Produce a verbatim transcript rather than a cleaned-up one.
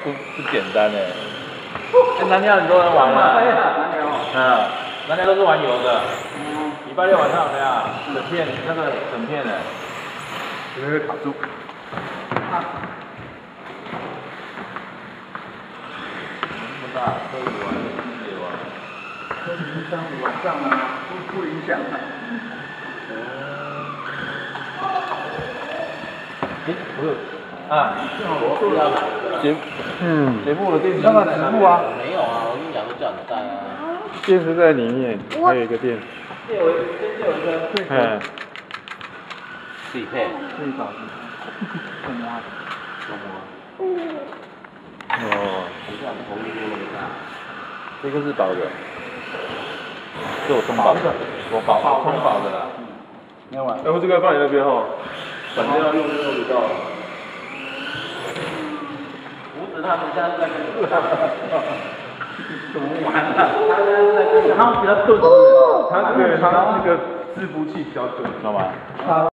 不不简单哎。哎，南寮很多人玩啊。嗯，南寮都是玩游的。礼拜六晚上怎么样？整片那个整片的，有没有卡住？这么大可以玩，可以玩。都影响晚上啊，不不影响啊。哎，我有啊，正好我不要买节嗯节目的电池那个直布啊，没有啊，我跟你讲，都叫你带啊。电池在里面，还有一个电。借我先借我一个。嗯。自己配。自己找的。怎么？怎么？哦。不像投入多了大。这个是保的。是我充饱的，我保充饱的啦。你要玩？然后这个放你那边哈，反正要用就用得到。胡子他们家在跟你怎么玩啊？他是在跟他比较钝，他对他那个伺服器比较钝，知道吗？